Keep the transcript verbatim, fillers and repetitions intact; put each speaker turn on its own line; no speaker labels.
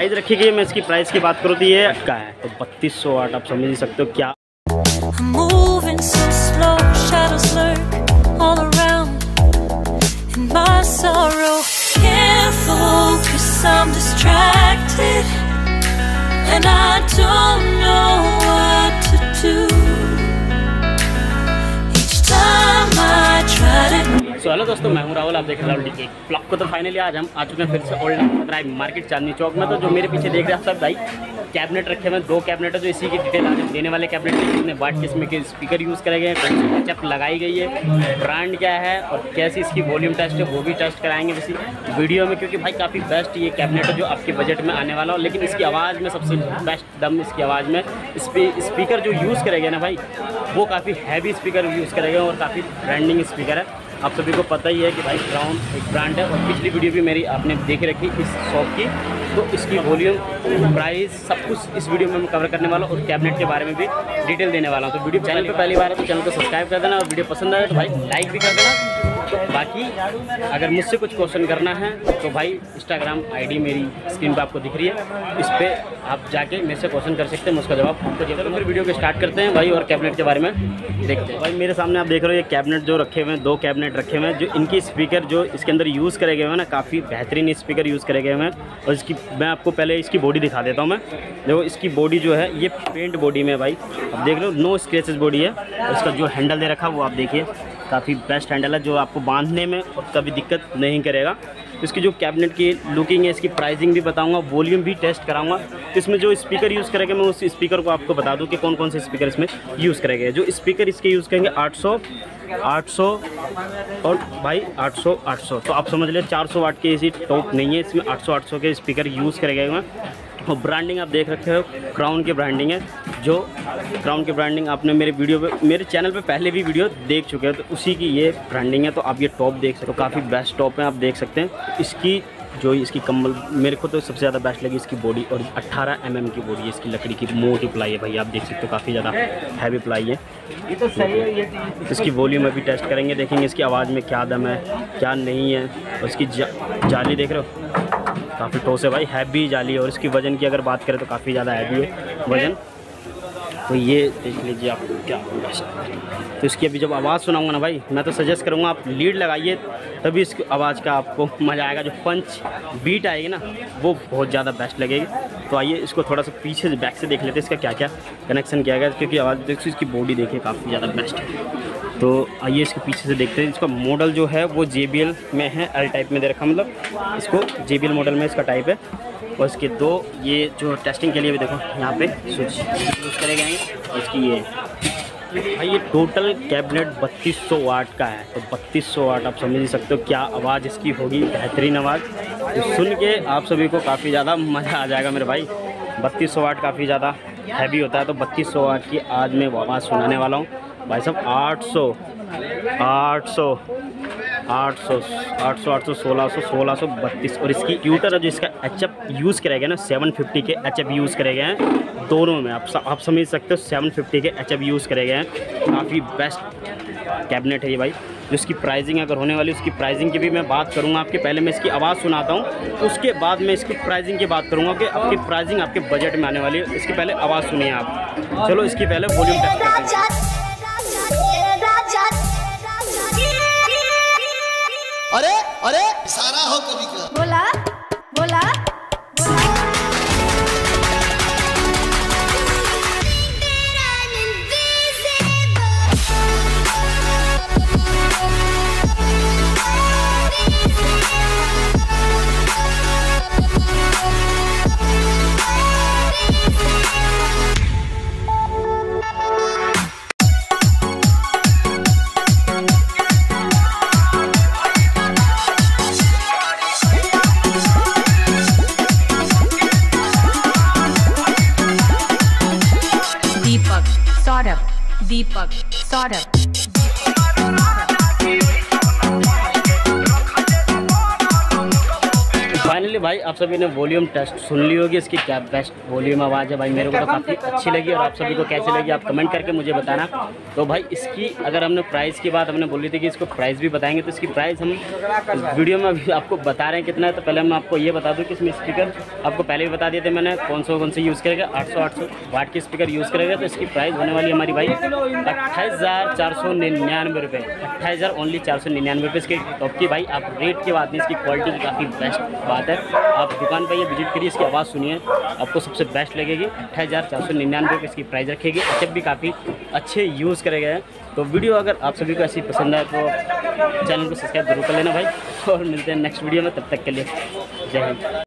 Price रखी गई है। मैं इसकी प्राइस की बात करूँ तो ये का है तो बत्तीस सौ वाट, आप समझ ही सकते हो क्या। सो हेलो दोस्तों, मैं हूं राहुल, आप देख रहे हैं राहुल डी के ब्लॉग को। तो फाइनली आज हम आ चुके हैं फिर से old drive market Chandni Chowk में। तो जो मेरे पीछे देख रहे हैं आप सब भाई कैबिनेट रखे हुए हैं, दो कैबिनेट है जो इसी की डिटेल आज देने वाले कैबिनेट है। इसमें वाट किस्म के स्पीकर यूज़ करे गए हैं, कौन सी टचअप लगाई गई है, ब्रांड क्या है और कैसी इसकी वॉल्यूम टेस्ट है वो भी टेस्ट कराएंगे इसी वीडियो में। क्योंकि भाई काफ़ी बेस्ट ये कैबिनेट है जो आपके बजट में आने वाला हो। लेकिन इसकी आवाज़ में सबसे बेस्ट दम इसकी आवाज़ में स्पीकर जो यूज़ करेंगे ना भाई, वो काफ़ी हैवी स्पीकर यूज़ करेंगे और काफ़ी ब्रांडिंग स्पीकर है। आप सभी को पता ही है कि भाई क्राउन एक ब्रांड है और पिछली वीडियो भी मेरी आपने देख रखी इस शॉप की। तो इसकी वॉल्यूम, प्राइस, सब कुछ इस वीडियो में मैं कवर करने वाला हूँ और कैबिनेट के बारे में भी डिटेल देने वाला हूँ। तो वीडियो चैनल पे पहली बार है तो चैनल को सब्सक्राइब कर देना और वीडियो पसंद आए तो भाई लाइक भी कर देना। तो बाकी अगर मुझसे कुछ क्वेश्चन करना है तो भाई इंस्टाग्राम आईडी मेरी स्क्रीन पे आपको दिख रही है, इस पर आप जाके मेरे से क्वेश्चन कर सकते हैं, मैं उसका जवाब आपको देता हूँ। फिर वीडियो को स्टार्ट करते हैं भाई और कैबिनेट के बारे में देखते हैं। भाई मेरे सामने आप देख रहे हो ये कैबिनेट जो रखे हुए हैं, दो कैबिनेट रखे हुए हैं। जो इनकी स्पीकर जो इसके अंदर यूज़ करे गए हैं ना, काफ़ी बेहतरीन स्पीकर यूज़ करे गए हैं। और इसकी मैं आपको पहले इसकी बॉडी दिखा देता हूँ। मैं देखो इसकी बॉडी जो है ये पेंट बॉडी में भाई आप देख लो, नो स्क्रैचेस बॉडी है। और इसका जो हैंडल दे रखा है वो आप देखिए, काफ़ी बेस्ट हैंडल है जो आपको बांधने में और कभी दिक्कत नहीं करेगा। इसकी जो कैबिनेट की लुकिंग है, इसकी प्राइसिंग भी बताऊंगा, वॉल्यूम भी टेस्ट कराऊंगा। इसमें जो स्पीकर यूज़ करेंगे मैं उस स्पीकर को आपको बता दूं कि कौन कौन से स्पीकर इसमें यूज़ करेंगे। जो स्पीकर इसके यूज़ करेंगे आठ सौ आठ सौ और भाई आठ सौ आठ सौ, तो आप समझ लें चार सौ वाट की ऐसी टॉप नहीं है, इसमें आठ सौ आठ सौ के स्पीकर यूज़ करेंगे मैं। और ब्रांडिंग आप देख रखे हो, क्राउन की ब्रांडिंग है। जो क्राउन की ब्रांडिंग आपने मेरे वीडियो पे, मेरे चैनल पे पहले भी वीडियो देख चुके हैं, तो उसी की ये ब्रांडिंग है। तो आप ये टॉप देख सकते हो, काफ़ी बेस्ट टॉप है, आप देख सकते हैं। इसकी जो इसकी कम्बल मेरे को तो सबसे ज़्यादा बेस्ट लगी इसकी बॉडी, और अट्ठारह एम एम की बॉडी है इसकी, लकड़ी की मोटी प्लाई है भाई, आप देख सकते हो काफ़ी ज़्यादा हैवी प्लाई है। ये तो सही है। ये इसकी वॉल्यूम अभी टेस्ट करेंगे, देखेंगे इसकी आवाज़ में क्या दम है क्या नहीं है। और इसकी जा, जाली देख रहे हो, काफ़ी ठोस है भाई, हैवी जाली है। और इसकी वज़न की अगर बात करें तो काफ़ी ज़्यादा हैवी है वज़न। तो ये देख लीजिए आप क्या होगा। तो इसकी अभी जब आवाज़ सुनाऊंगा ना भाई, मैं तो सजेस्ट करूंगा आप लीड लगाइए, तभी इस आवाज़ का आपको मज़ा आएगा। जो पंच बीट आएगी ना वो बहुत ज़्यादा बेस्ट लगेगी। तो आइए इसको थोड़ा सा पीछे से बैक से देख लेते हैं इसका क्या क्या कनेक्शन किया गया, क्योंकि आवाज़ देखिए इसकी बॉडी देखिए काफ़ी ज़्यादा बेस्ट है। तो आइए इसके पीछे से देखते हैं। इसका मॉडल जो है वो जे बी एल में है, एल टाइप में दे रखा, मतलब इसको जे बी एल मॉडल में इसका टाइप है। और इसके दो ये जो टेस्टिंग के लिए भी देखो यहाँ पे स्विच यूज़ करे गए हैं। इसकी ये भाई ये टोटल कैबिनेट बत्तीस सौ वाट का है। तो बत्तीस सौ वाट आप समझ ही सकते हो क्या आवाज़ इसकी होगी, बेहतरीन आवाज़। तो सुन के आप सभी को काफ़ी ज़्यादा मज़ा आ जाएगा मेरे भाई। बत्तीस सौ वाट काफ़ी ज़्यादा हैवी होता है, तो बत्तीस सौ वाट की आज मैं आवाज़ सुनाने वाला हूँ भाई साहब। आठ सौ आठ सौ आठ सौ आठ सौ आठ सौ सोलह सौ सोलह सौ बत्तीस। और इसकी ट्यूटर जो इसका एच एफ यूज़ करेगा ना, सेवन फिफ्टी के एच एफ यूज़ करे गए हैं दोनों में। आप आप समझ सकते हो सेवन फिफ्टी के एच एफ यूज़ करे गए हैं। काफ़ी बेस्ट कैबिनेट है ये भाई। जो इसकी प्राइसिंग अगर होने वाली, उसकी प्राइसिंग की भी मैं बात करूंगा आपके। पहले मैं इसकी आवाज़ सुनाता हूं, उसके बाद मैं इसकी प्राइसिंग की बात करूंगा कि आपकी प्राइसिंग आपके बजट में आने वाली है। इसकी पहले आवाज़ सुनिए आप। चलो इसकी पहले वॉल्यूम टेस्ट करते हैं।
अरे अरे सारा हो कभी का
बोला बोला दीपक सौरभ।
फाइनली फाइनली भाई आप सभी ने वॉल्यूम टेस्ट सुन ली होगी, इसकी क्या बेस्ट वॉल्यूम आवाज़ है भाई, मेरे को तो काफ़ी अच्छी लगी और आप सभी को कैसी लगी आप कमेंट करके मुझे बताना। तो भाई इसकी अगर हमने प्राइस की बात हमने बोली थी कि इसको प्राइस भी बताएंगे, तो इसकी प्राइस हम इस वीडियो में अभी आपको बता रहे हैं कितना है। तो पहले मैं आपको ये बता दूँ कि इसमें स्पीकर आपको पहले भी बता दिए थे मैंने कौन सा कौन से यूज़ करेगा, आठ सौ आठ सौ वाट के स्पीकर यूज़ करेगा। तो इसकी प्राइस होने वाली हमारी भाई अट्ठाईस हज़ार चार सौ निन्यानवे रुपये, अट्ठाईस हज़ार ओनली चार सौ निन्यानवे रुपये इसके टॉप की। भाई आप रेट की बात नहीं, इसकी क्वालिटी की काफ़ी बेस्ट बात है। आप दुकान पर ये विजिट करिए, इसकी आवाज़ सुनिए, आपको सबसे बेस्ट लगेगी। अट्ठाईस हज़ार चार सौ निन्यानवे रुपये इसकी प्राइस रखेगी। एच भी काफ़ी अच्छे यूज़ करे गए हैं। तो वीडियो अगर आप सभी को ऐसी पसंद आए तो चैनल को सब्सक्राइब जरूर कर लेना भाई, और मिलते हैं नेक्स्ट वीडियो में, तब तक के लिए जय हिंद।